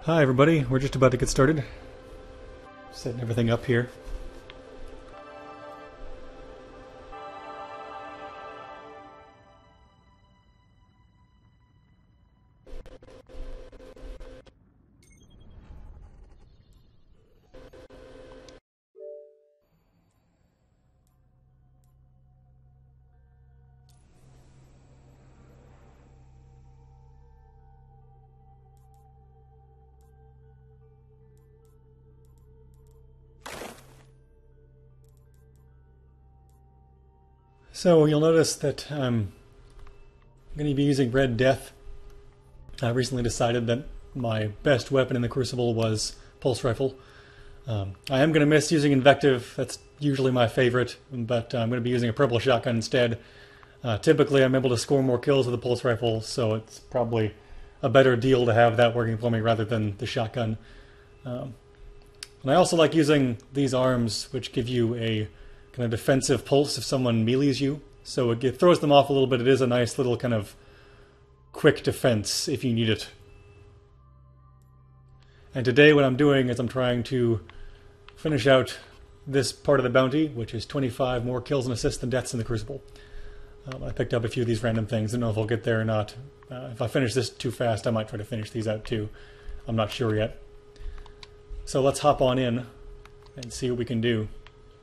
Hi everybody, we're just about to get started. Setting everything up here. So you'll notice that I'm going to be using Red Death. I recently decided that my best weapon in the Crucible was Pulse Rifle. I am going to miss using Invective, that's usually my favorite, but I'm going to be using a Purple Shotgun instead. Typically I'm able to score more kills with the Pulse Rifle, so it's probably a better deal to have that working for me rather than the shotgun. And I also like using these arms, which give you a kind of defensive pulse if someone melees you. So it throws them off a little bit. It is a nice little kind of quick defense if you need it. And today what I'm doing is I'm trying to finish out this part of the bounty, which is 25 more kills and assists than deaths in the Crucible. I picked up a few of these random things. I don't know if I'll get there or not. If I finish this too fast, I might try to finish these out too. I'm not sure yet. So let's hop on in and see what we can do.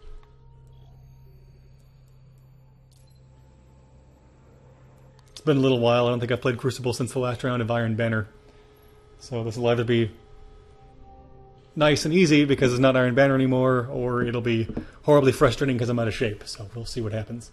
It's been a little while. I don't think I've played Crucible since the last round of Iron Banner. So this will either be nice and easy because it's not Iron Banner anymore, or it'll be horribly frustrating because I'm out of shape. So we'll see what happens.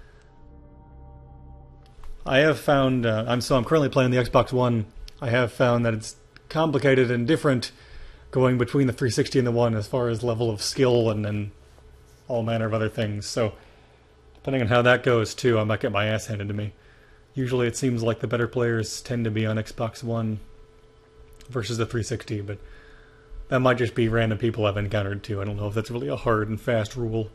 I have found, I'm currently playing the Xbox One. I have found that it's complicated and different going between the 360 and the One as far as level of skill and all manner of other things. So depending on how that goes too, I might get my ass handed to me. Usually it seems like the better players tend to be on Xbox One versus the 360, but that might just be random people I've encountered too. I don't know if that's really a hard and fast rule.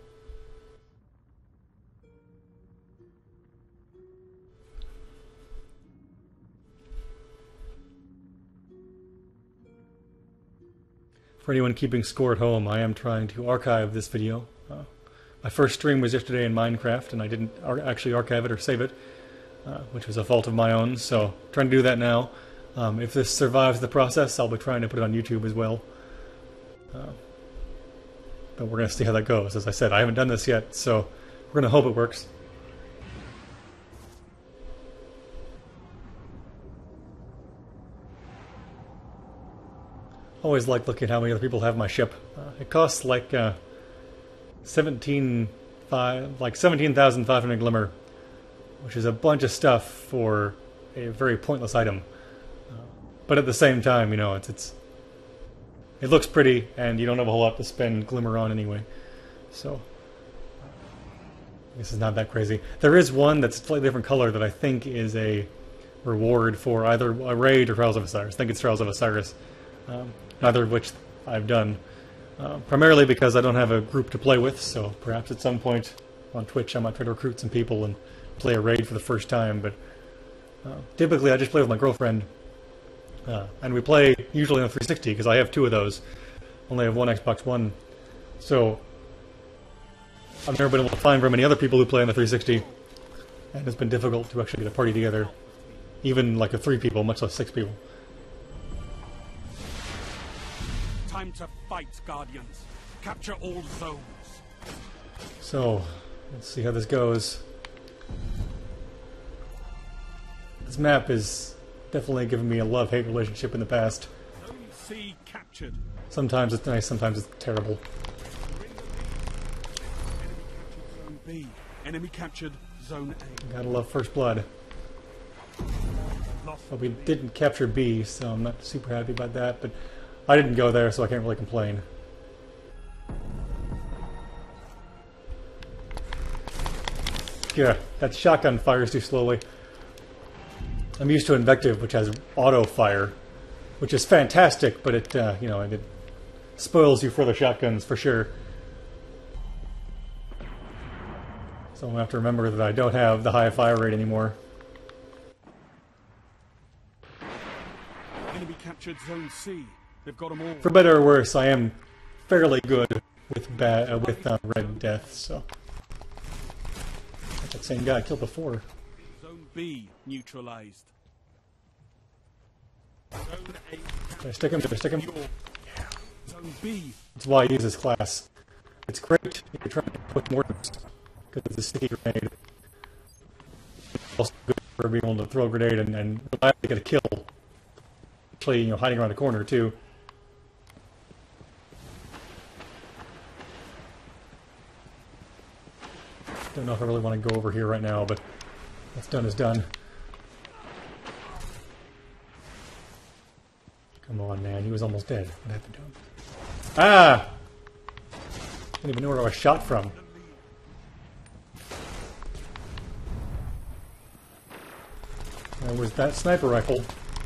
For anyone keeping score at home, I am trying to archive this video. My first stream was yesterday in Minecraft, and I didn't actually archive it or save it, which was a fault of my own, so trying to do that now. If this survives the process, I'll be trying to put it on YouTube as well. But we're going to see how that goes. As I said, I haven't done this yet, so we're going to hope it works. Always like looking at how many other people have my ship. It costs like 17,500 glimmer, which is a bunch of stuff for a very pointless item. But at the same time, you know, it looks pretty, and you don't have a whole lot to spend glimmer on anyway. So this is not that crazy. There is one that's a slightly different color that I think is a reward for either a raid or Trials of Osiris. I think it's Trials of Osiris. Neither of which I've done. Primarily because I don't have a group to play with, so perhaps at some point on Twitch I might try to recruit some people and play a raid for the first time, but typically I just play with my girlfriend. And we play usually on 360 because I have two of those. Only have one Xbox One. So I've never been able to find very many other people who play on the 360, and it's been difficult to actually get a party together. Even like a 3 people, much less 6 people. Time to fight, Guardians. Capture all zones. So, let's see how this goes. This map is definitely given me a love-hate relationship in the past. Zone C captured. Sometimes it's nice, sometimes it's terrible. Enemy captured Zone A. Gotta love First Blood. But we didn't capture B, so I'm not super happy about that, but I didn't go there, so I can't really complain. Yeah, that shotgun fires too slowly. I'm used to Invective, which has auto fire, which is fantastic, but it, you know, it spoils you for the shotguns for sure. So I'm gonna have to remember that I don't have the high fire rate anymore. Enemy captured Zone C. They've got them all. For better or worse, I am fairly good with Red Death, so... That same guy I killed before. Zone B neutralized. Zone A. Did I stick him? Did I stick him? Yeah. Zone B. That's why I use this class. It's great if you're trying to push mortars, because it's a sticky grenade. It's also good for being able to throw a grenade and reliably get a kill. Actually, hiding around a corner, too. Don't know if I really want to go over here right now, but what's done is done. Come on, man. He was almost dead. What happened to him? Ah! I didn't even know where I was shot from. There was that sniper rifle.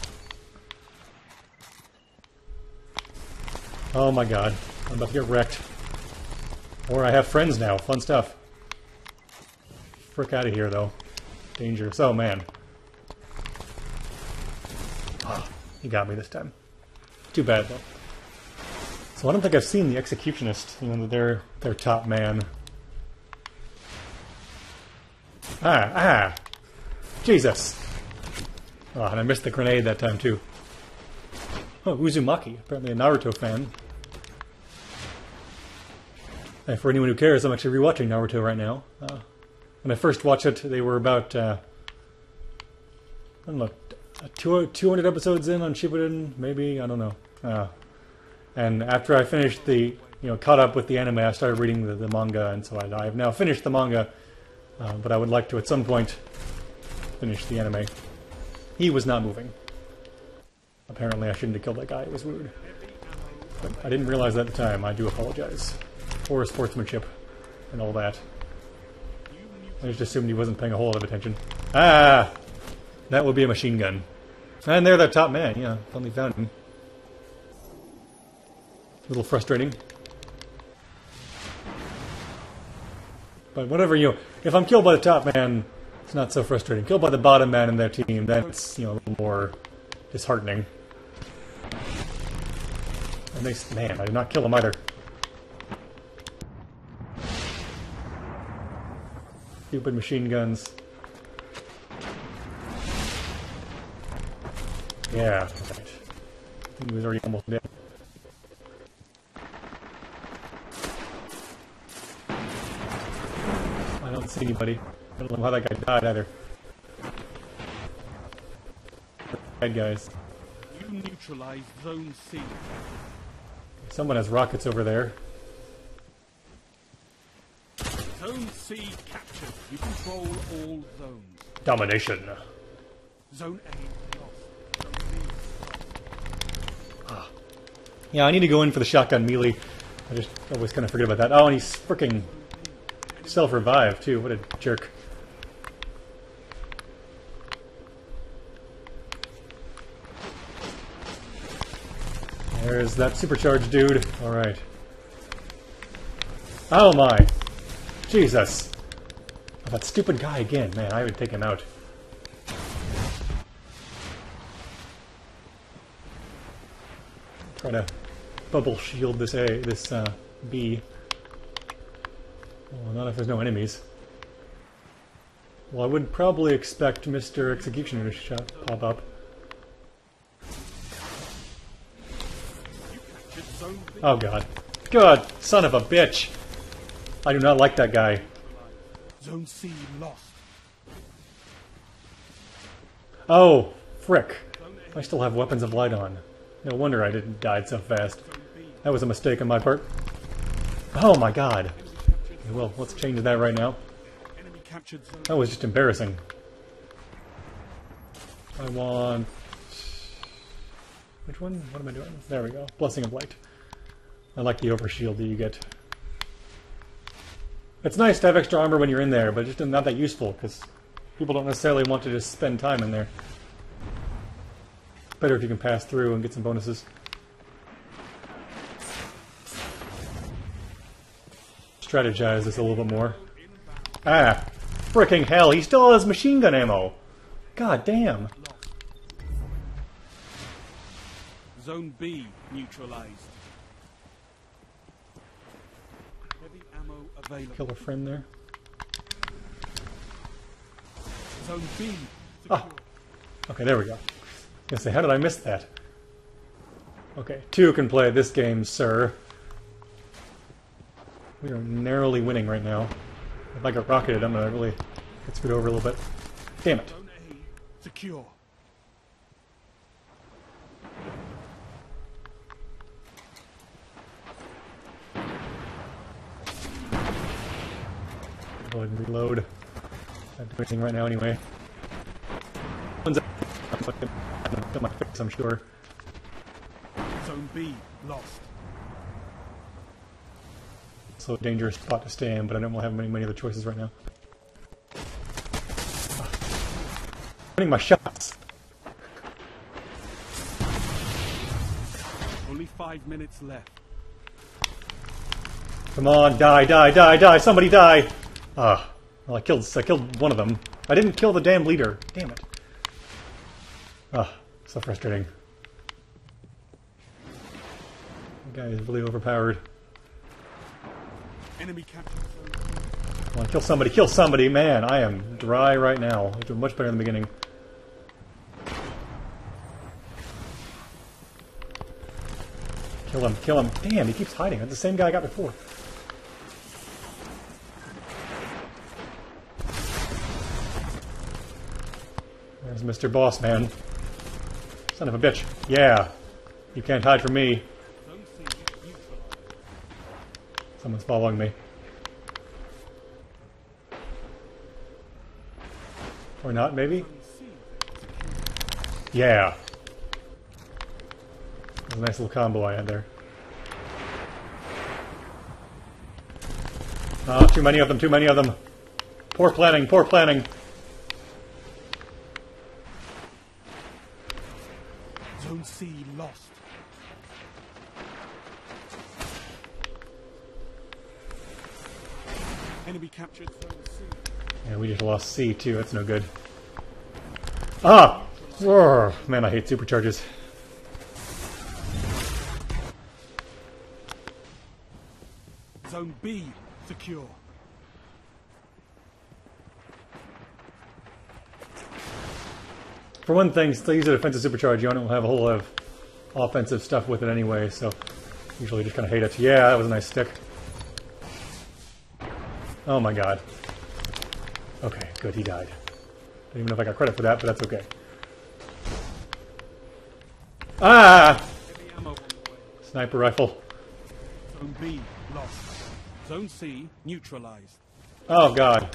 Oh my god. I'm about to get wrecked. Or I have friends now. Fun stuff. Frick out of here, though. Dangerous. Oh, man. Oh, he got me this time. Too bad, though. So I don't think I've seen the Executionist. Their top man. Jesus! Oh, and I missed the grenade that time, too. Oh, Uzumaki. Apparently a Naruto fan. And for anyone who cares, I'm actually rewatching Naruto right now. When I first watched it, they were about, I don't know, 200 episodes in on Shippuden, maybe? I don't know. And after I finished caught up with the anime, I started reading the manga, and so I have now finished the manga, but I would like to, at some point, finish the anime. He was not moving. Apparently I shouldn't have killed that guy, it was rude. But I didn't realize that at the time, I do apologize. Poor sportsmanship, and all that. I just assumed he wasn't paying a whole lot of attention. Ah! That would be a machine gun. And there, that top man. Yeah, finally found him. A little frustrating. But whatever, if I'm killed by the top man, it's not so frustrating. Killed by the bottom man in their team, then it's, a little more disheartening. And man, I did not kill him either. Stupid machine guns. Yeah, right. He was already almost dead. I don't see anybody. I don't know how that guy died either. Bad guys. You neutralized Zone C. Someone has rockets over there. Zone C captured. You control all zones. Domination. Zone A lost. Zone B. Yeah, I need to go in for the shotgun melee. I just always kind of forget about that. Oh, and he's freaking self-revived, too. What a jerk. There's that supercharged dude. Alright. Oh my. Jesus. Oh, that stupid guy again. Man, I would take him out. Try to bubble shield this B. Well, not if there's no enemies. Well, I would probably expect Mr. Executioner to pop up. Oh god. God, son of a bitch! I do not like that guy. Zone C lost. Oh, frick. I still have weapons of light on. No wonder I didn't die so fast. That was a mistake on my part. Oh my god. Well, let's change that right now. That was just embarrassing. I want... Which one? What am I doing? There we go. Blessing of Light. I like the overshield that you get. It's nice to have extra armor when you're in there, but it's just not that useful, because people don't necessarily want to just spend time in there. Better if you can pass through and get some bonuses. Strategize this a little bit more. Ah! Fricking hell, he still has machine gun ammo! God damn! Zone B neutralized. Heavy ammo available. Kill a friend there. Zone B secure. Ah. Okay, there we go. I was gonna say, how did I miss that? Okay, 2 can play this game, sir. We are narrowly winning right now. If I get rocketed, I'm gonna really get screwed over a little bit. Damn it. Zone A secure. Go ahead and reload. I'm doing anything right now anyway. One's up my face, I'm sure. Zone B lost. So a dangerous spot to stay in, but I don't have many other choices right now. Winning my shots. Only 5 minutes left. Come on, die, die, die, die! Somebody die! Ah, well, I killed one of them. I didn't kill the damn leader. Damn it. Ah, so frustrating. The guy is really overpowered. Enemy captured zone C. Come on, kill somebody, kill somebody! Man, I am dry right now. I was doing much better in the beginning. Kill him, kill him. Damn, he keeps hiding. That's the same guy I got before. There's Mr. Boss Man. Son of a bitch. Yeah. You can't hide from me. Zone C neutralized. Someone's following me. Or not, maybe? Zone C secure. Yeah. That was a nice little combo I had there. Ah, too many of them, too many of them. Poor planning, poor planning. Zone C lost. Enemy captured zone C. Yeah, we just lost C too, that's no good. Ah! Roar. Man, I hate supercharges. Zone B secure. For one thing, still use a defensive supercharge, you don't have a whole lot of offensive stuff with it anyway, so usually just kind of hate it. Yeah, that was a nice stick. Oh my god. Okay, good, he died. Don't even know if I got credit for that, but that's okay. Ah! Heavy ammo on the way. Sniper rifle. Zone B lost. Zone C neutralized. Oh god.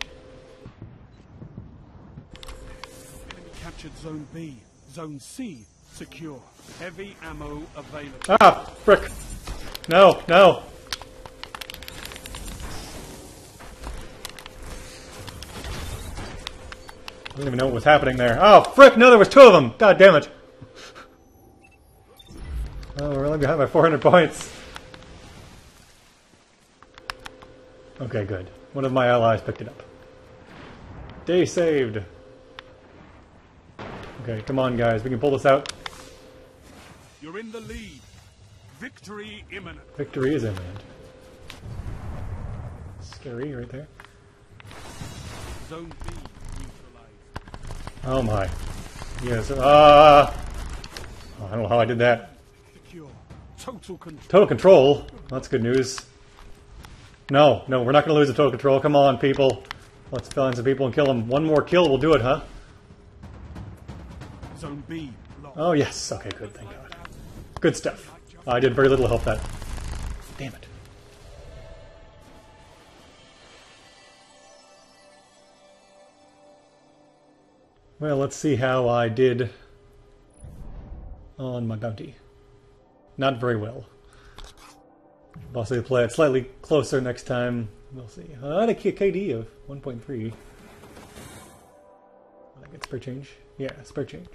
Enemy captured zone B. Zone C secure. Heavy ammo available. Ah! Frick! No, no! I don't even know what was happening there. Oh, frick! No, there was 2 of them! God damn it! Oh, we're only behind by 400 points. Okay, good. One of my allies picked it up. Day saved! Okay, come on guys, we can pull this out. You're in the lead. Victory imminent. Victory is imminent. Scary right there. Zone B neutralized. Oh my. Yes. Ah! Oh, I don't know how I did that. Secure. Total control. Total control? That's good news. No, no, we're not going to lose the total control. Come on, people. Let's find some people and kill them. One more kill will do it, huh? Zone B lost. Oh, yes. Okay, good. Thank God. Good stuff. I did very little to help that. Damn it. Well, let's see how I did on my bounty. Not very well. Possibly play it slightly closer next time. We'll see. I had a KD of 1.3. I get spare change. Yeah, spare change.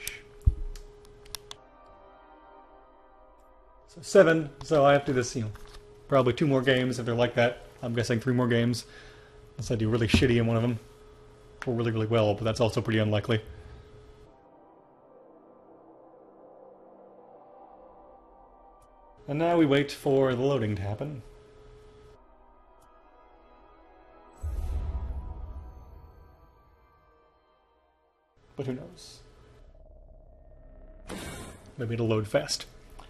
So 7. So I have to do this, probably 2 more games if they're like that. I'm guessing 3 more games. Unless I do really shitty in one of them. Or really, really well, but that's also pretty unlikely. And now we wait for the loading to happen. But who knows? Maybe it'll load fast.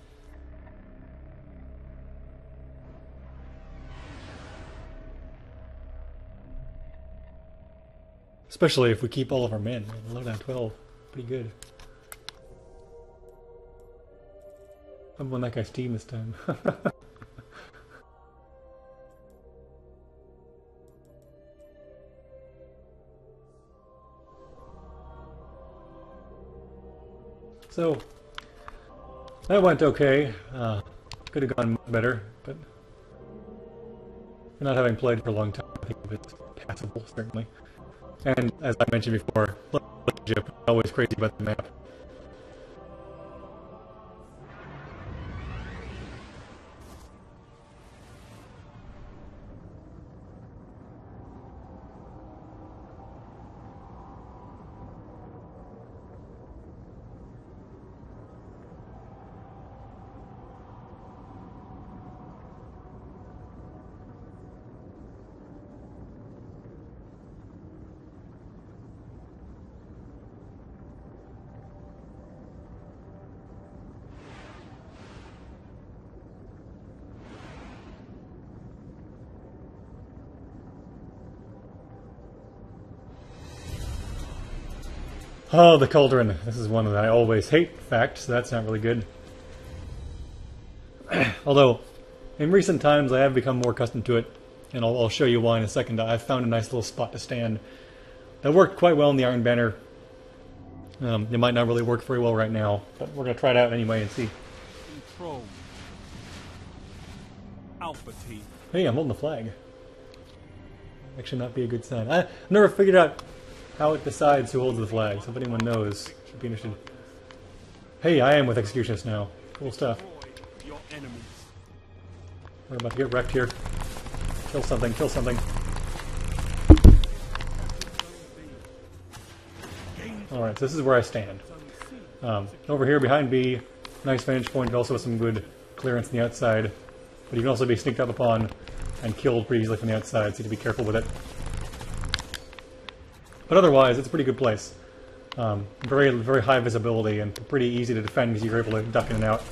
Especially if we keep all of our men. We'll load down 12. Pretty good. I'm on that guy's team this time. So, that went okay. Could have gone better, but not having played for a long time, I think it's passable, certainly. And as I mentioned before, Egypt, always crazy about the map. Oh, the cauldron. This is one that I always hate, in fact, so that's not really good. Although, in recent times I have become more accustomed to it, and I'll show you why in a second. I've found a nice little spot to stand that worked quite well in the Iron Banner. It might not really work very well right now, but we're going to try it out anyway and see. Control. Alpha team. Hey, I'm holding the flag. That should not be a good sign. I've never figured out how it decides who holds the flag, so if anyone knows, should be interested. Hey, I am with Executionist now. Cool stuff. Your enemies. We're about to get wrecked here. Kill something, kill something. Alright, so this is where I stand. Over here behind B, nice vantage point, but also with some good clearance on the outside. But you can also be sneaked up upon and killed pretty easily from the outside, so you have to be careful with it. But otherwise, it's a pretty good place. Very, very high visibility and pretty easy to defend because you're able to duck in and out.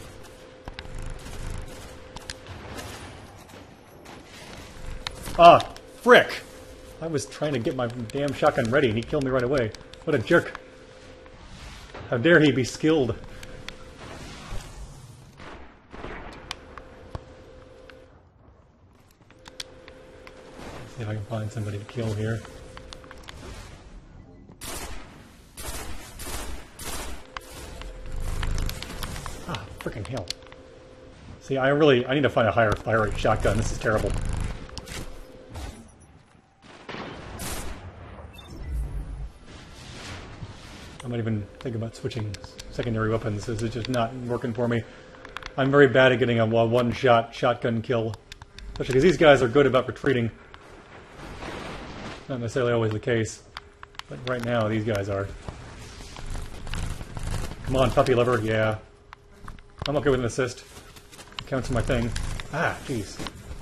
Ah, frick! I was trying to get my damn shotgun ready and he killed me right away. What a jerk. How dare he be skilled. Let's see if I can find somebody to kill here. Ah, freaking hell. See, I need to find a higher fire rate shotgun. This is terrible. I might even think about switching secondary weapons. This is just not working for me. I'm very bad at getting a one-shot shotgun kill. Especially because these guys are good about retreating. Not necessarily always the case. But right now, these guys are. Come on, puppy lover. Yeah. I'm okay with an assist. It counts for my thing. Ah, jeez.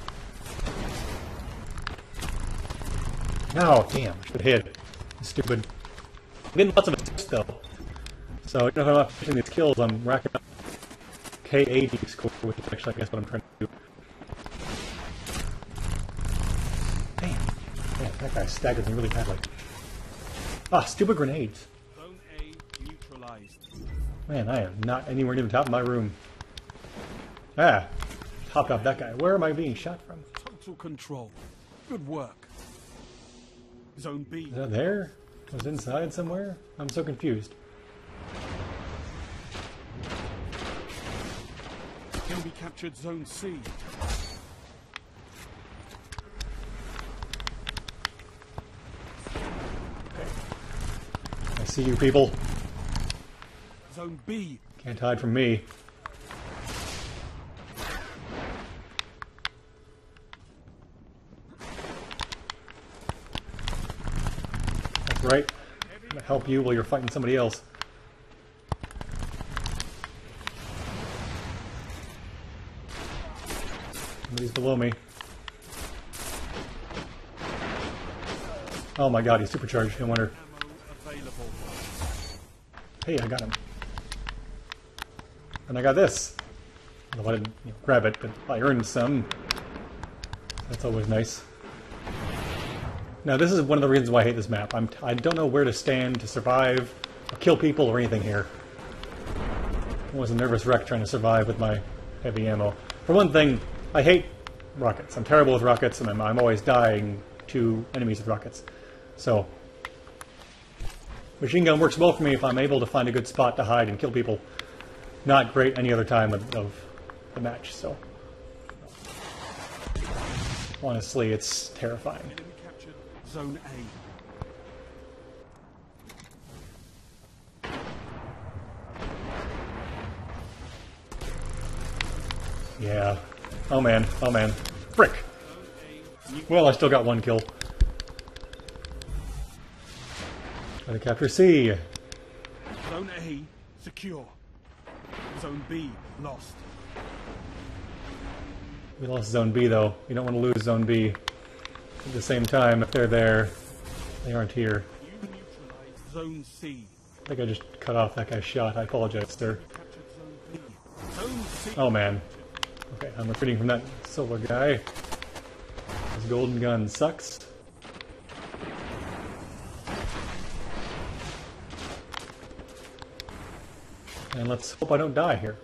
No, damn. I should have hit. Stupid. I'm getting lots of assists, though. So, even if I'm not finishing these kills, I'm racking up K80 score, which is actually, I guess, what I'm trying to do. Damn. Man, that guy staggered me really badly. Ah, stupid grenades. Zone A neutralized. Man, I am not anywhere near the top of my room. Ah, hopped off that guy. Where am I being shot from? Total control. Good work. Zone B. Is that there? It was inside somewhere? I'm so confused. Enemy captured Zone C. I see you people. Zone B. Can't hide from me. That's right. I'm gonna help you while you're fighting somebody else. Somebody's below me. Oh my god, he's supercharged. No wonder. Ammo available. Hey, I got him. And I got this. Well, I didn't grab it, but I earned some. That's always nice. Now, this is one of the reasons why I hate this map. I don't know where to stand to survive, or kill people, or anything here. I was a nervous wreck trying to survive with my heavy ammo. For one thing, I hate rockets. I'm terrible with rockets, and I'm always dying to enemies with rockets. So, machine gun works well for me if I'm able to find a good spot to hide and kill people. Not great any other time of the match, so. Honestly, it's terrifying. Enemy captured Zone A. Yeah. Oh man. Oh man. Frick! Zone A. Well, I still got one kill. Try to capture C. Zone A secure. Zone B lost. We lost Zone B, though. We don't want to lose Zone B. At the same time, if they're there, they aren't here. You neutralized Zone C. I think I just cut off that guy's shot. I apologize, sir. Captured Zone B. Zone C. Oh, man. Okay, I'm retreating from that silver guy. His golden gun sucks. And let's hope I don't die here.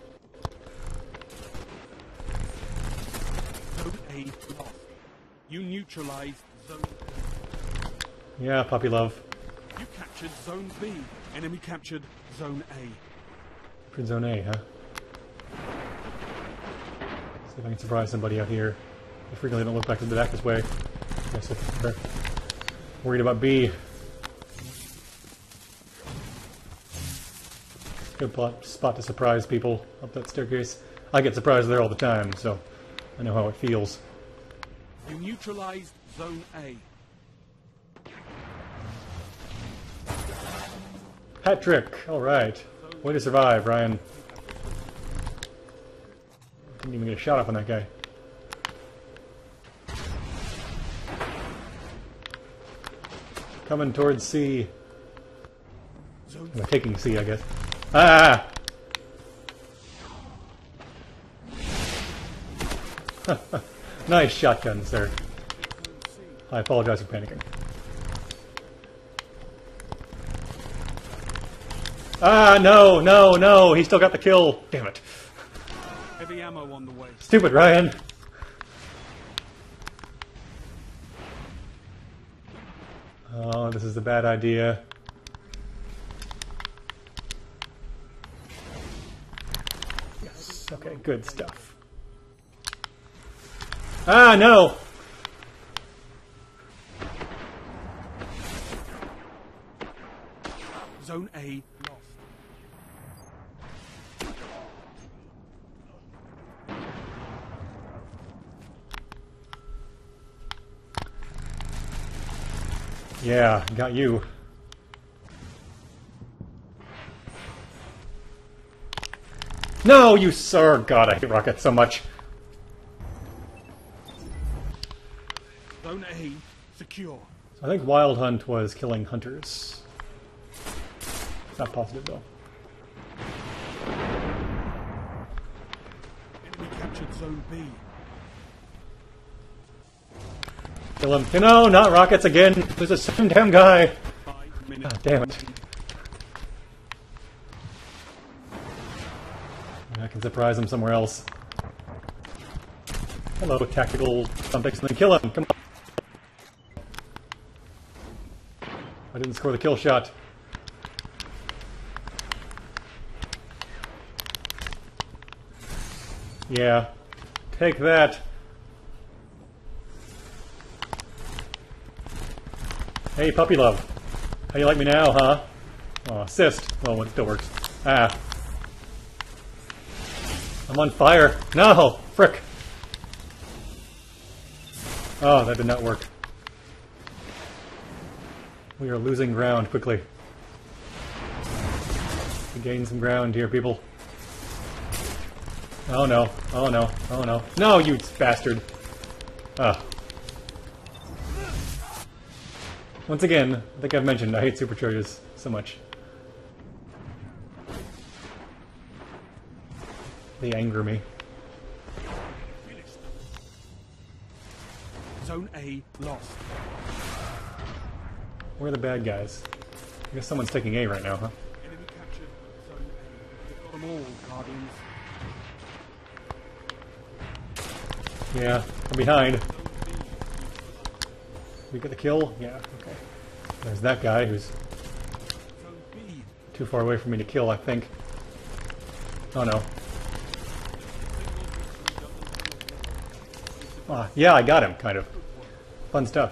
Zone A lost. You neutralized Zone A. Yeah, puppy love. You captured Zone B. Enemy captured Zone A. For Zone A, huh? See if I can surprise somebody out here. I frequently don't look back this way. Guess if they're worried about B. Good spot to surprise people up that staircase. I get surprised there all the time, so I know how it feels. You neutralized Zone A. Hat trick! Alright. Way to survive, Ryan. Didn't even get a shot up on that guy. Coming towards C. Zone We're taking C, I guess. Ah! Nice shotgun, sir. C. I apologize for panicking. Ah, no, no, no! He still got the kill! Damn it. Heavy ammo on the way. Stupid Ryan! Oh, this is a bad idea. Yes, okay, good stuff. Ah, no! Zone A lost. Yeah, got you. No, you sir! God, I hate rockets so much. Zone A secure. I think Wild Hunt was killing hunters. It's not positive, though. Enemy captured Zone B. Kill him. No, not rockets again! There's a second damn guy! 5 minutes. Ah, damn it. I can surprise him somewhere else. Hello, tactical something. Kill him! Come on! I didn't score the kill shot. Yeah. Take that. Hey, puppy love. How you like me now, huh? Oh, assist. Well, it still works. Ah. I'm on fire. No! Frick. Oh, that did not work. We are losing ground quickly. We gain some ground here, people. Oh no, oh no, oh no. No, you bastard! Ugh. Once again, I think I've mentioned I hate supercharges so much. They anger me. Zone A lost. Where are the bad guys? I guess someone's taking A right now, huh? Enemy captured Zone A. They've got them all, Guardians. Yeah, I'm behind. We get the kill? Yeah, okay. There's that guy who's Zone B. too far away for me to kill, I think. Oh no. Ah, yeah, I got him, kind of. Fun stuff.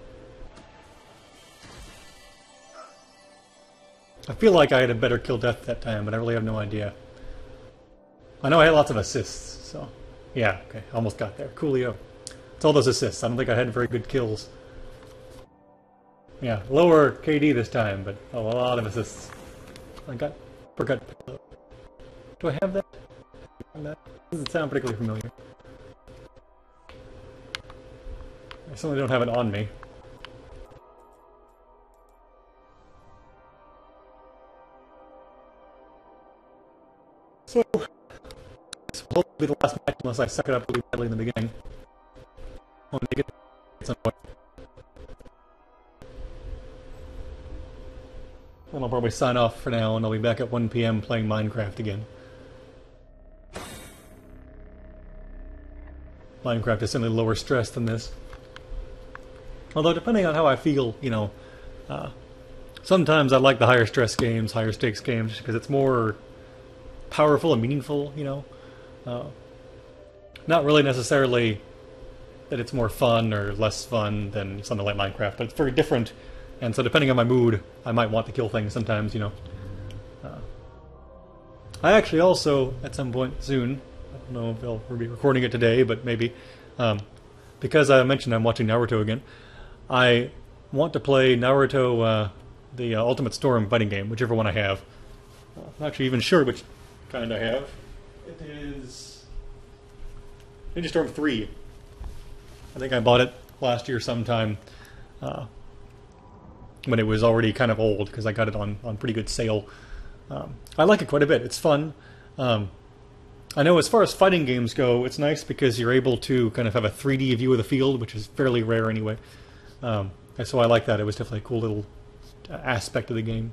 I feel like I had a better kill death that time, but I really have no idea. I know I had lots of assists, so... Yeah, okay, almost got there. Coolio. It's all those assists. I don't think I had very good kills. Yeah, lower KD this time, but a lot of assists. Forgot. Do I have that? That doesn't sound particularly familiar. I certainly don't have it on me. So, this will be the last match unless I suck it up really badly in the beginning. I'll make it at some point. Then I'll probably sign off for now, and I'll be back at 1 PM playing Minecraft again. Minecraft is certainly lower stress than this. Although, depending on how I feel, you know, sometimes I like the higher stress games, higher stakes games, because it's more powerful and meaningful, you know. Not really necessarily that it's more fun or less fun than something like Minecraft, but it's very different. And so depending on my mood, I might want to kill things sometimes, you know. I actually also, at some point soon, I don't know if I'll be recording it today, but maybe, because I mentioned I'm watching Naruto again, I want to play Naruto, the Ultimate Storm fighting game, whichever one I have. I'm not actually even sure which kind I have. It is Ninja Storm 3. I think I bought it last year sometime when it was already kind of old, because I got it on pretty good sale. I like it quite a bit. It's fun. I know as far as fighting games go, it's nice because you're able to kind of have a 3D view of the field, which is fairly rare anyway. And so I like that. It was definitely a cool little aspect of the game.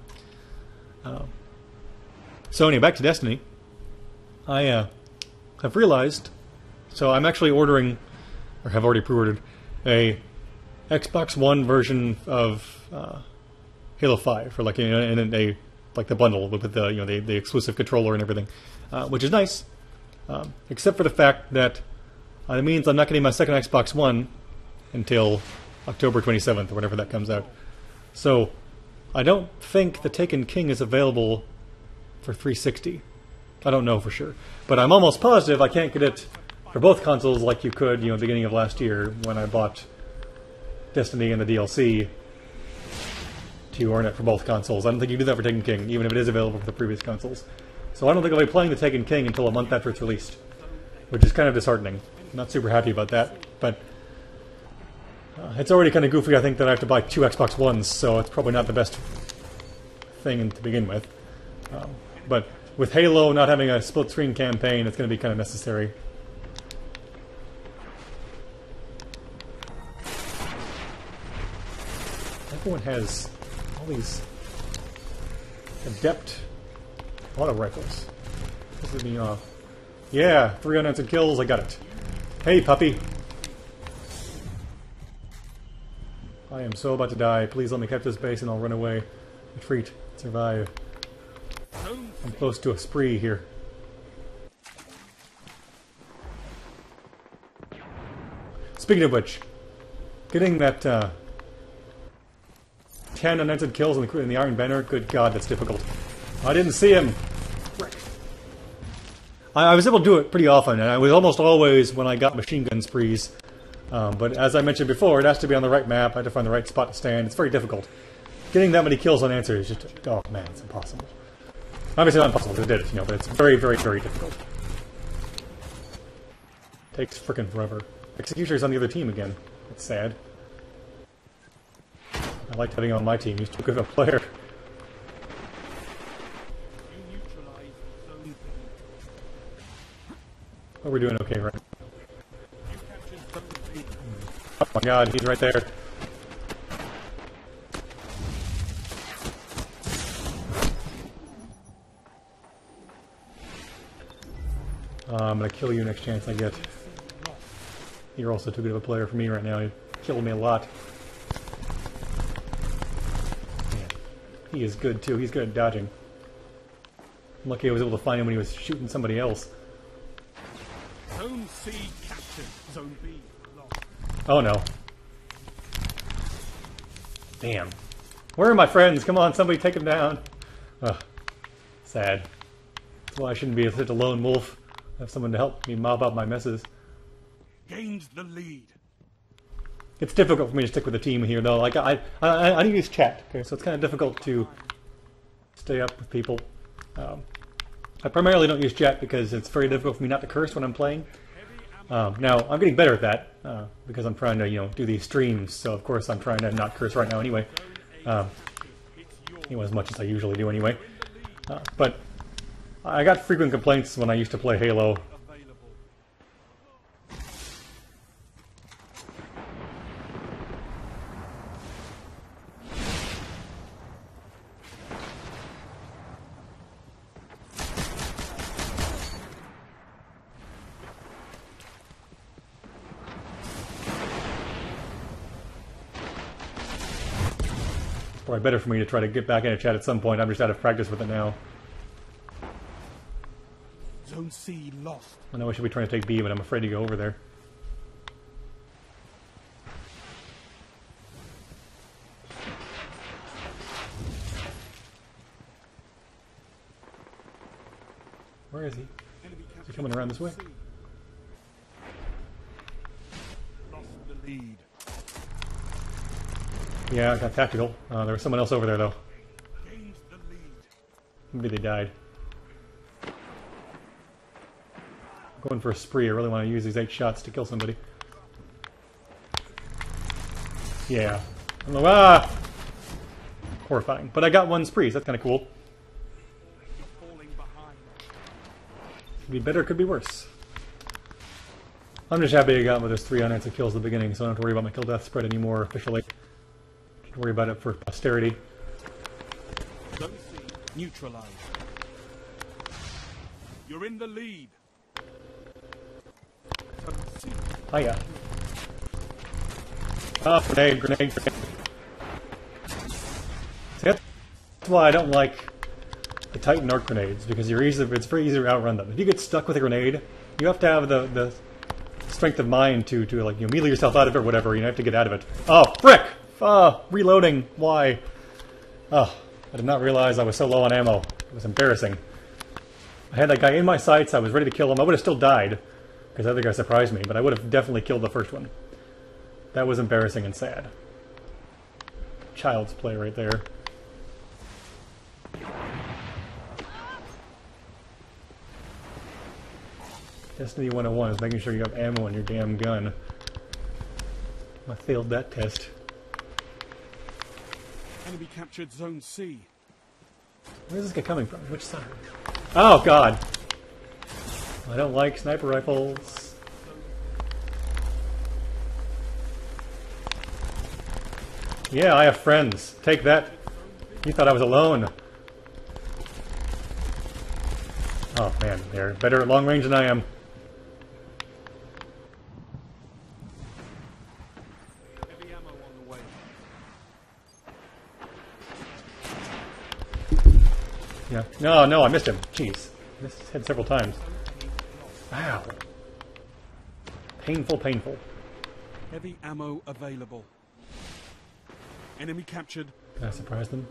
So anyway, back to Destiny. I have realized, so I'm actually ordering, or have already pre-ordered, a Xbox One version of Halo 5, for like in a like the bundle with the the exclusive controller and everything, which is nice, except for the fact that it means I'm not getting my second Xbox One until October 27th or whenever that comes out. So I don't think the Taken King is available for 360. I don't know for sure, but I'm almost positive I can't get it for both consoles like you could, beginning of last year when I bought Destiny and the DLC to earn it for both consoles. I don't think you can do that for Taken King, even if it is available for the previous consoles. So I don't think I'll be playing the Taken King until a month after it's released, which is kind of disheartening. I'm not super happy about that, but it's already kind of goofy, I think, that I have to buy 2 Xbox Ones, so it's probably not the best thing to begin with. But with Halo not having a split-screen campaign, it's going to be kind of necessary. Everyone has all these adept auto rifles. This me off. Yeah, 3 unanswered kills, I got it. Hey, puppy. I am so about to die. Please let me capture this base and I'll run away. Retreat. Survive. I'm close to a spree here. Speaking of which, getting that 10 unanswered kills in the Iron Banner, good God, that's difficult. I didn't see him! Frick. I was able to do it pretty often, and I was almost always when I got machine gun sprees. But as I mentioned before, it has to be on the right map. I have to find the right spot to stand. It's very difficult. Getting that many kills unanswered is just, oh man, it's impossible. Obviously not impossible because I did it, but it's very, very, very difficult. Takes frickin' forever. Executioner's on the other team again. That's sad. I liked having him on my team. He's too good of a player. You neutralize Zone B. But we're doing okay right now. You captured Zone B. Oh my god, he's right there. I'm gonna kill you next chance I get. You're also too good of a player for me right now. You killed me a lot. Man, he is good too. He's good at dodging. I'm lucky I was able to find him when he was shooting somebody else. Zone C captured. Zone B lost. Oh no. Damn. Where are my friends? Come on, somebody take them down. Ugh. Sad. That's why I shouldn't be such a lone wolf. I have someone to help me mop up my messes. Gains the lead. It's difficult for me to stick with the team here, though. Like I use chat, okay, so it's kind of difficult to stay up with people. I primarily don't use chat because it's very difficult for me not to curse when I'm playing. Now I'm getting better at that because I'm trying to, do these streams. So of course I'm trying to not curse right now anyway. As much as I usually do anyway. But I got frequent complaints when I used to play Halo. Probably better for me to try to get back into chat at some point. I'm just out of practice with it now. Zone C lost. I know I should be trying to take B, but I'm afraid to go over there. Where is he? Is he coming around this way? Lost the lead. Yeah, I got tactical. There was someone else over there, though. Gains the lead. Maybe they died. I'm going for a spree. I really want to use these 8 shots to kill somebody. Yeah. Horrifying. But I got 1 spree, so that's kind of cool. You're falling behind. Could be better, could be worse. I'm just happy I got with those 3 unanswered kills at the beginning, so I don't have to worry about my kill death spread anymore officially. Don't worry about it for posterity. Zone C neutralized. You're in the lead. Zone C. Hiya. Oh, grenade, grenade, grenade. See, that's why I don't like the Titan arc grenades, because it's very easy to outrun them. If you get stuck with a grenade, you have to have the strength of mind to like, melee yourself out of it or whatever. You have to get out of it. Oh, frick! Reloading. Why? Oh, I did not realize I was so low on ammo. It was embarrassing. I had that guy in my sights. I was ready to kill him. I would have still died, because the other guy surprised me, but I would have definitely killed the first one. That was embarrassing and sad. Child's play right there. Destiny 101 is making sure you have ammo in your damn gun. I failed that test. Enemy captured Zone C. Where's this guy coming from? Which side? Oh, God! I don't like sniper rifles. Yeah, I have friends. Take that. You thought I was alone. Oh, man. They're better at long range than I am. Heavy ammo on the way. Yeah. No, I missed him. Jeez. Missed his head several times. Wow. Painful, painful. Heavy ammo available. Enemy captured. Can I surprise them?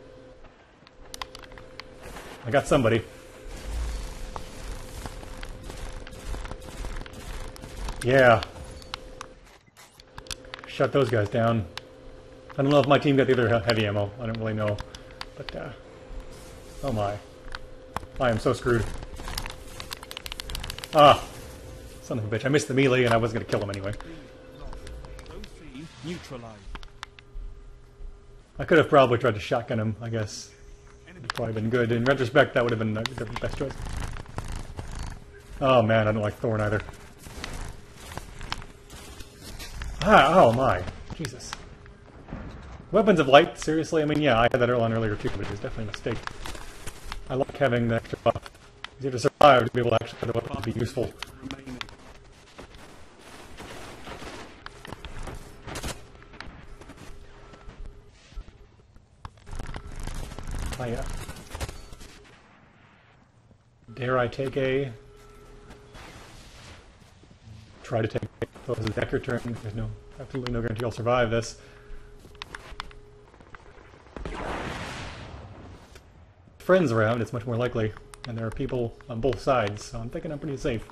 I got somebody. Yeah. Shut those guys down. I don't know if my team got the other heavy ammo. I don't really know. But, oh my. I am so screwed. Ah. son of a bitch. I missed the melee and I wasn't going to kill him anyway. Zone C neutralized. I could have probably tried to shotgun him, I guess. Enemy Would probably been good. In retrospect, that would have been the best choice. Oh man, I don't like Thorn either. Ah, oh my. Jesus. Weapons of Light, seriously? I mean, yeah, I had that on earlier too, but it was definitely a mistake. I like having the extra buff. You have to survive to be able to actually have the weapon be useful. remaining. Oh yeah. Dare I take a... Try to take a... Oh, this is deck your turn. There's no... Absolutely no guarantee I'll survive this. Friends around, it's much more likely. And there are people on both sides, so I'm thinking I'm pretty safe.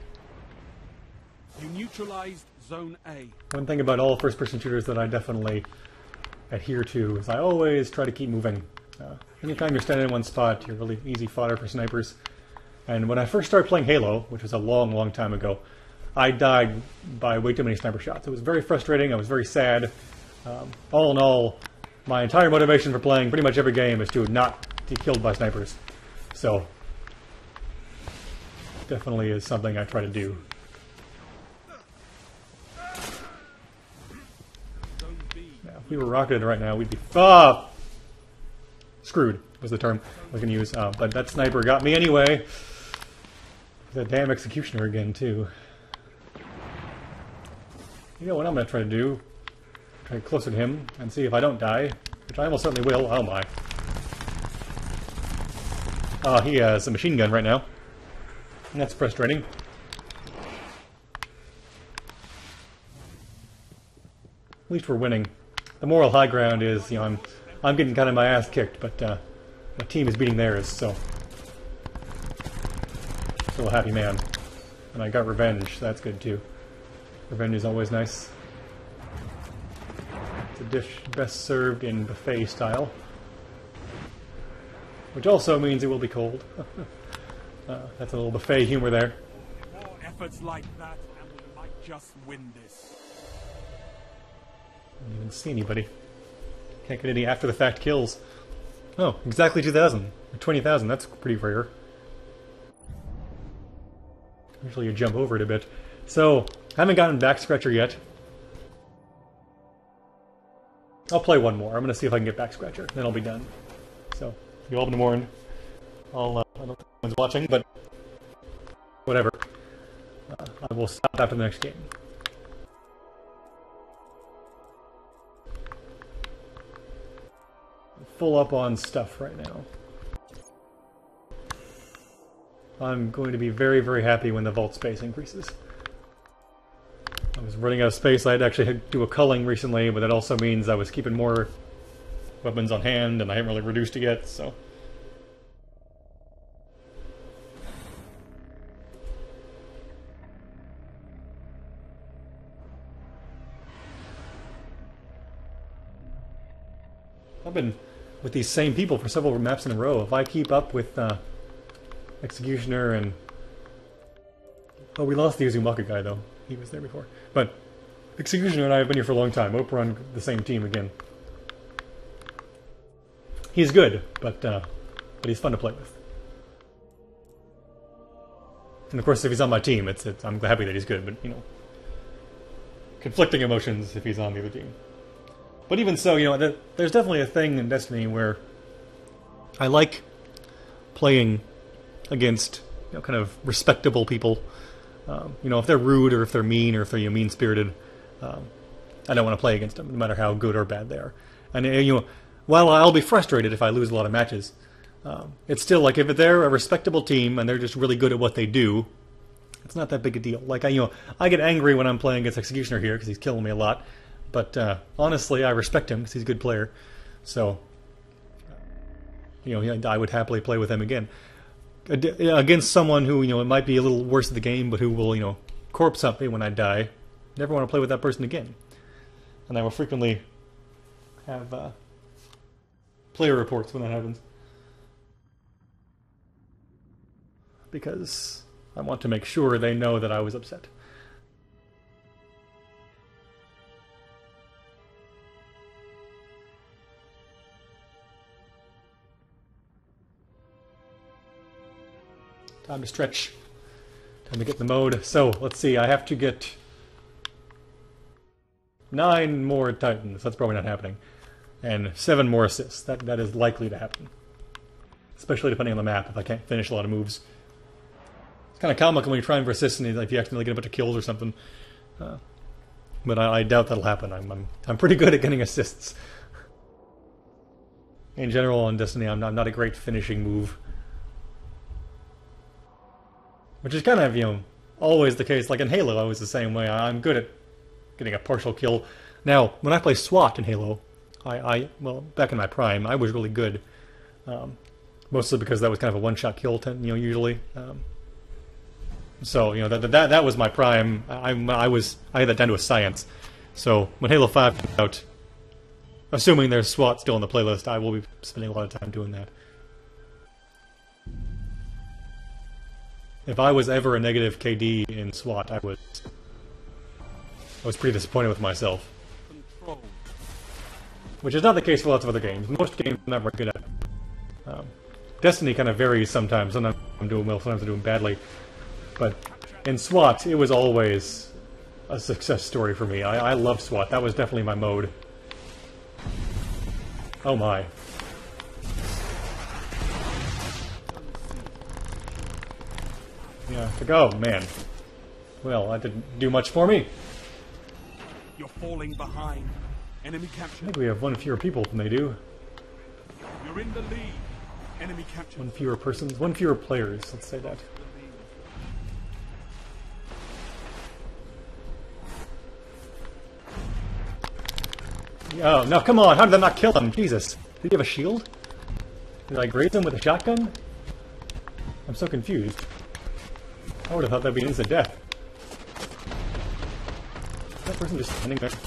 You neutralized Zone A. One thing about all first-person shooters that I definitely adhere to is I always try to keep moving. Anytime you're standing in one spot, you're really easy fodder for snipers. And when I first started playing Halo, which was a long, long time ago, I died by way too many sniper shots. It was very frustrating. I was very sad. All in all, my entire motivation for playing pretty much every game is to not be killed by snipers. So, definitely is something I try to do. Zone B. Now, if we were rocketed right now, we'd be screwed was the term I was going to use. But that sniper got me anyway. That damn executioner again too. You know what I'm going to try to do? Try to get closer to him and see if I don't die, which I almost certainly will. Oh my! He has a machine gun right now. And that's frustrating. At least we're winning. The moral high ground is, you know, I'm getting kind of my ass kicked, but my team is beating theirs, so still a happy man. And I got revenge, so that's good too. Revenge is always nice. It's a dish best served in buffet style, which also means it will be cold. That's a little buffet humor there. More efforts like that, and we might just win this. I don't even see anybody. Can't get any after-the-fact kills. Oh, exactly 2,000. 20,000, that's pretty rare. Usually you jump over it a bit. So, haven't gotten Back Scratcher yet. I'll play one more. I'm going to see if I can get Back Scratcher. Then I'll be done. So, you all been warned. I don't know if anyone's watching, but whatever. I will stop after the next game. Full up on stuff right now. I'm going to be very, very happy when the vault space increases. I was running out of space. I had to actually do a culling recently, but that also means I was keeping more weapons on hand, and I haven't really reduced it yet, so... I've been with these same people for several maps in a row. If I keep up with Executioner and... Oh, we lost the Uzumaki guy, though. He was there before. But Executioner and I have been here for a long time. Hope we're on the same team again. He's good, but he's fun to play with. And of course, if he's on my team, I'm happy that he's good, but, you know... Conflicting emotions if he's on the other team. But even so, you know, there's definitely a thing in Destiny where I like playing against, you know, kind of respectable people. You know, if they're rude or if they're mean or if they're mean-spirited, I don't want to play against them, no matter how good or bad they are. And, you know, while I'll be frustrated if I lose a lot of matches, it's still like if they're a respectable team and they're just really good at what they do, it's not that big a deal. Like, I get angry when I'm playing against Executioner here because he's killing me a lot. But honestly, I respect him because he's a good player. So, you know, I would happily play with him again. Against someone who, you know, it might be a little worse at the game, but who will, you know, corpse up me when I die. Never want to play with that person again. And I will frequently have player reports when that happens. Because I want to make sure they know that I was upset. Time to stretch. Time to get the mode. So, let's see, I have to get 9 more Titans. That's probably not happening. And 7 more assists. That is likely to happen. Especially depending on the map, if I can't finish a lot of moves. It's kind of comical when you're trying for assists and if you accidentally get a bunch of kills or something. But I doubt that'll happen. I'm pretty good at getting assists. In general, on Destiny, I'm not a great finishing move. Which is kind of, you know, always the case. Like in Halo, I was the same way. I'm good at getting a partial kill. Now, when I play SWAT in Halo, well, back in my prime, I was really good. Mostly because that was kind of a one-shot kill, usually. So, you know, that was my prime. I had that down to a science. So, when Halo 5 comes out, assuming there's SWAT still on the playlist, I will be spending a lot of time doing that. If I was ever a negative KD in SWAT, I was pretty disappointed with myself. Control. Which is not the case for lots of other games. Most games I'm not very good at. Destiny kind of varies sometimes. Sometimes I'm doing well, sometimes I'm doing badly. But in SWAT, it was always a success story for me. I loved SWAT. That was definitely my mode. Oh my. Yeah, to go, man. Well, that didn't do much for me. You're falling behind. Enemy captured. I think we have 1 fewer people than they do. You're in the lead. Enemy captured. 1 fewer persons, 1 fewer players, let's say that. Oh, no, come on, how did that not kill him? Jesus. Did he have a shield? Did I graze him with a shotgun? I'm so confused. I would have thought that'd be instant death. Is that person just standing there?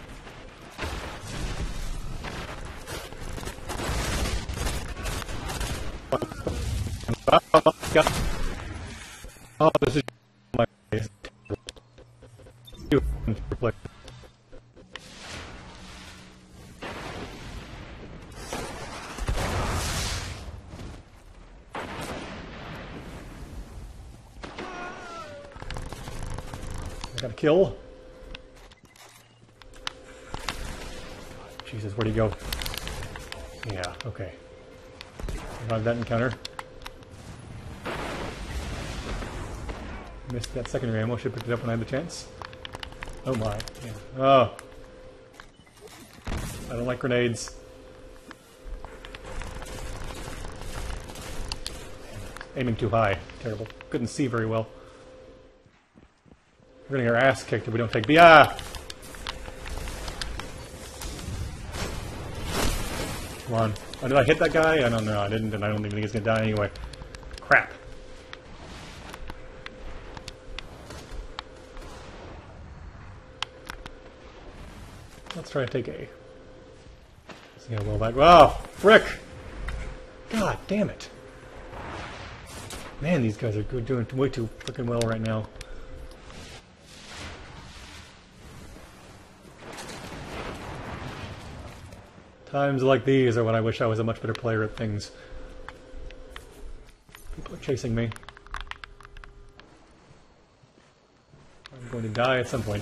Oh, God. Oh, this is my face. I got a kill. Jesus, where'd he go? Yeah, okay. Survived that encounter. Missed that secondary ammo, should have picked it up when I had the chance. Oh my. Yeah. Oh. I don't like grenades. Aiming too high. Terrible. Couldn't see very well. We're gonna get our ass kicked if we don't take B. Ah! Come on. Oh, did I hit that guy? I don't know. I didn't, and I don't even think he's gonna die anyway. Crap. Let's try to take A. See how well that... Oh! Frick! God damn it. Man, these guys are doing way too freaking well right now. Times like these are when I wish I was a much better player at things. People are chasing me. I'm going to die at some point.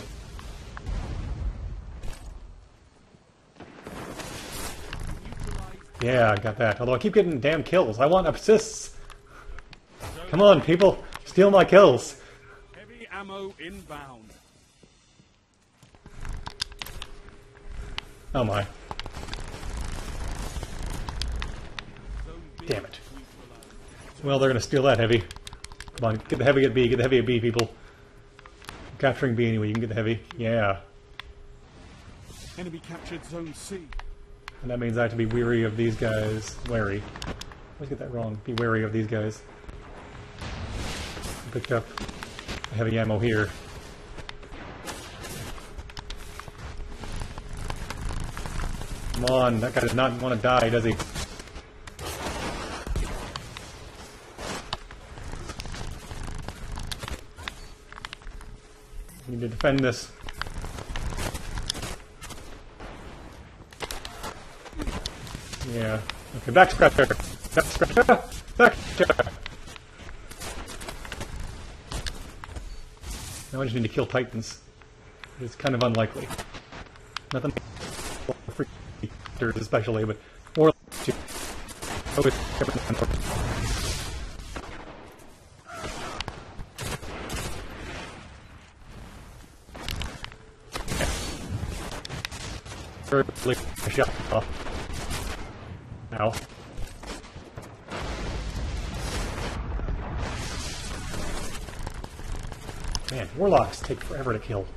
Yeah, I got that. Although I keep getting damn kills. I want assists. Come on, people. Steal my kills. Heavy ammo inbound. Oh my. Damn it. Well, they're going to steal that heavy. Come on, get the heavy at B. Get the heavy at B, people. I'm capturing B anyway. You can get the heavy. Yeah. Enemy captured Zone C. And that means I have to be weary of these guys. Wary. I always get that wrong. Be wary of these guys. I picked up heavy ammo here. Come on, that guy does not want to die, does he? defend this. Yeah. Okay, back scratcher. Back scratcher. Back scratcher. Now I just need to kill Titans. It's kind of unlikely. Nothing for freakers especially, but more to shot off. Ow. Man, Warlocks take forever to kill.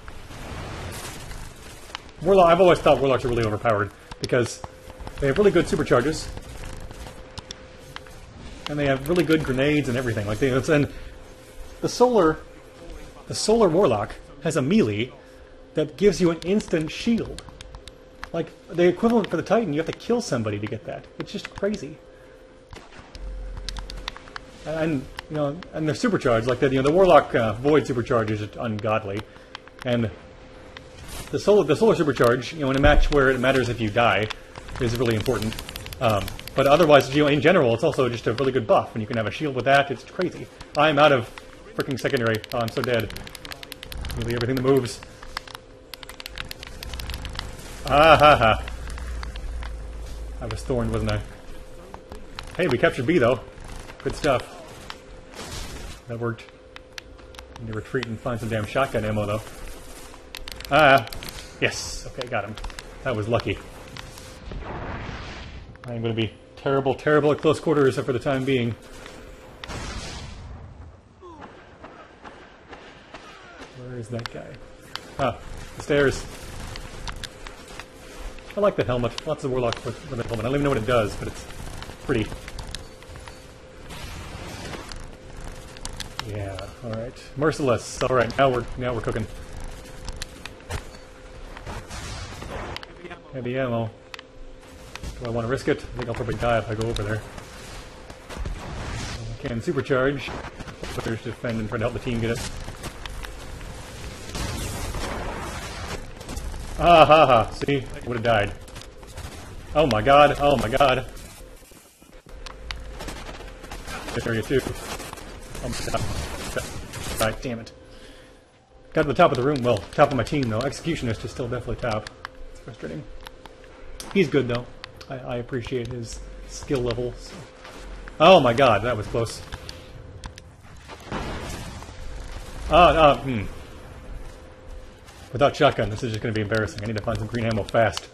I've always thought Warlocks are really overpowered because they have really good supercharges and they have really good grenades and everything. Like and the solar Warlock has a melee that gives you an instant shield. Like the equivalent for the Titan, you have to kill somebody to get that. It's just crazy. And you know, and they're supercharged like that. You know, the Warlock Void supercharge is ungodly, and the solar supercharge, you know, in a match where it matters if you die, is really important. But otherwise, you know, in general, it's also just a really good buff, and you can have a shield with that. It's crazy. I'm out of freaking secondary. Oh, I'm so dead. Nearly everything that moves. Ah ha ha. I was thorned, wasn't I? Hey, we captured B though. Good stuff. That worked. Need to retreat and find some damn shotgun ammo though. Ah, yes. Okay, got him. That was lucky. I'm going to be terrible, terrible at close quarters for the time being. Where is that guy? Ah, the stairs. I like the helmet. Lots of Warlocks with the helmet. I don't even know what it does, but it's pretty. Yeah. All right. Merciless. All right. Now we're cooking. Heavy ammo. Do I want to risk it? I think I'll probably die if I go over there. I can supercharge. Players defend and try to help the team get it. Ah ha ha! See, I would have died. Oh my god! Oh my god! This area too. Oh my god! Right, damn it! Got to the top of the room. Well, top of my team though. Executionist is still definitely top. It's frustrating. He's good though. I appreciate his skill level. So. Oh my god, that was close. Without shotgun, this is just going to be embarrassing. I need to find some green ammo fast.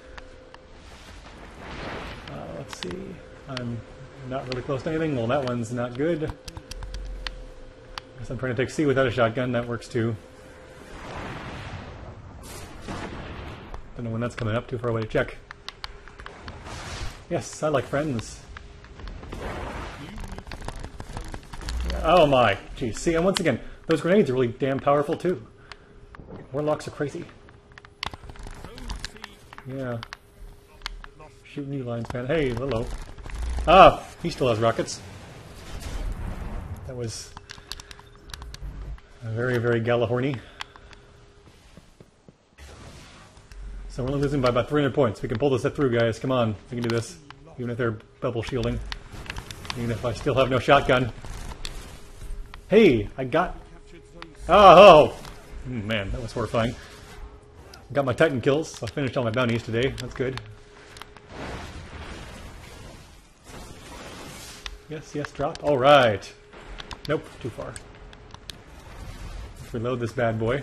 Let's see. I'm not really close to anything. Well, that one's not good. Guess I'm trying to take C without a shotgun. That works too. Don't know when that's coming up. Too far away to check. Yes, I like friends. Oh my. Jeez. See, and once again, those grenades are really damn powerful too. Warlocks are crazy. Yeah. Shooting you, Lions fan. Hey, hello. Ah! He still has rockets. That was very, very Galahorny. So we're only losing by about 300 points. We can pull this through, guys. Come on. We can do this. Even if they're bubble shielding. Even if I still have no shotgun. Hey! I got... Oh! Man, that was horrifying. Got my Titan kills. So I finished all my bounties today. That's good. Yes, yes, drop. Alright. Nope, too far. Let's reload this bad boy.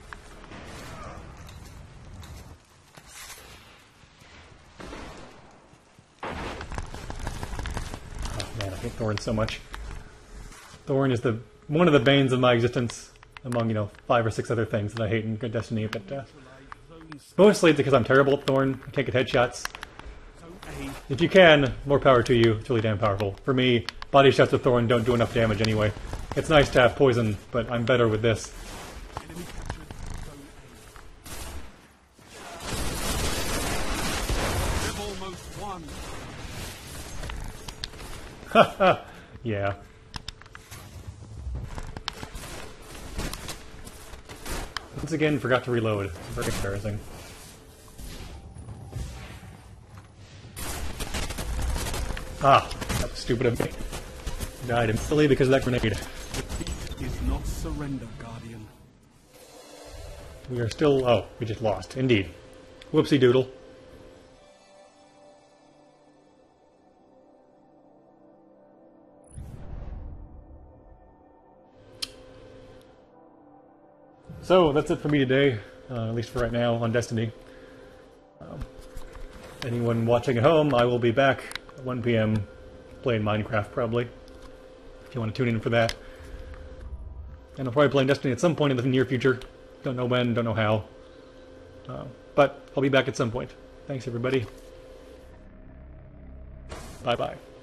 Oh man, I hate Thorn so much. Thorn is one of the banes of my existence. Among, you know, 5 or 6 other things that I hate in Good Destiny, but mostly it's because I'm terrible at Thorn. I can't get headshots. If you can, more power to you. It's really damn powerful. For me, body shots with Thorn don't do enough damage anyway. It's nice to have poison, but I'm better with this. Haha, yeah. Once again, forgot to reload. Very embarrassing. Ah, that was stupid of me. Died instantly because of that grenade. Defeat is not surrender, Guardian. We are still... oh, we just lost. Indeed. Whoopsie doodle. So, that's it for me today, at least for right now, on Destiny. Anyone watching at home, I will be back at 1 p.m. playing Minecraft, probably, if you want to tune in for that. And I'll probably play Destiny at some point in the near future. Don't know when, don't know how. But I'll be back at some point. Thanks, everybody. Bye-bye.